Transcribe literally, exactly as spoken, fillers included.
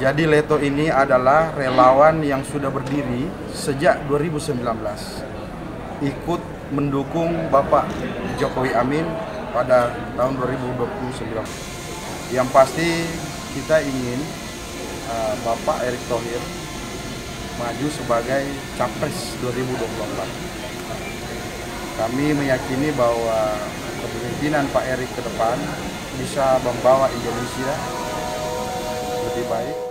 Jadi Leto ini adalah relawan yang sudah berdiri sejak dua ribu sembilan belas, ikut mendukung Bapak Jokowi Amin pada tahun dua ribu dua puluh sembilan. Yang pasti kita ingin uh, Bapak Erick Thohir maju sebagai Capres dua ribu dua puluh empat. Kami meyakini bahwa kepemimpinan Pak Erick ke depan bisa membawa Indonesia lebih baik.